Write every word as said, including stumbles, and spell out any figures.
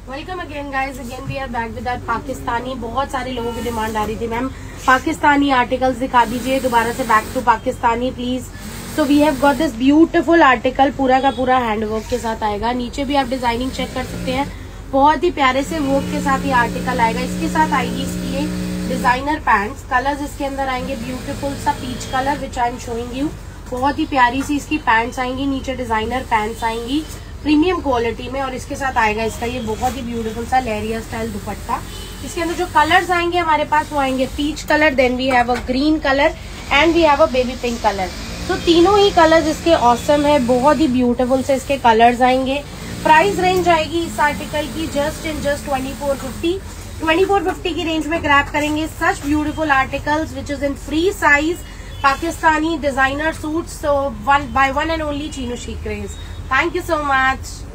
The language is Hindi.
Welcome again guys, again we are back with Pakistani. बहुत सारे लोगों की डिमांड आ रही थी, मैम पाकिस्तानी आर्टिकल्स दिखा दीजिए दोबारा से, back to Pakistani please. So we have got this beautiful article, पूरा का पूरा हैंडवर्क के साथ आएगा। नीचे भी आप डिजाइनिंग चेक कर सकते हैं, बहुत ही प्यारे से वर्क के साथ ये आर्टिकल आएगा। इसके साथ आएगी इसकी ये डिजाइनर पैंट्स। कलर्स इसके अंदर आएंगे ब्यूटीफुल सा peach colour which I am showing you. बहुत ही प्यारी सी इसकी पैंट्स आएंगी, नीचे डिजाइनर पैंट्स आएंगी प्रीमियम क्वालिटी में। और इसके साथ आएगा इसका ये बहुत ही ब्यूटीफुल सा लेरिया स्टाइल दुपट्टा। इसके अंदर जो कलर्स आएंगे हमारे पास वो आएंगे peach colour, then we have a green colour and we have a baby pink colour. तो तीनों ही कलर्स इसके ऑसम है, बहुत ही ब्यूटीफुल से इसके कलर्स आएंगे। प्राइस रेंज आएगी इस आर्टिकल की just in just twenty four fifty twenty four fifty की रेंज में ग्रैब करेंगे such beautiful articles which is in free size Pakistani designer suits. So one by one and only Chinu she craze. Thank you so much.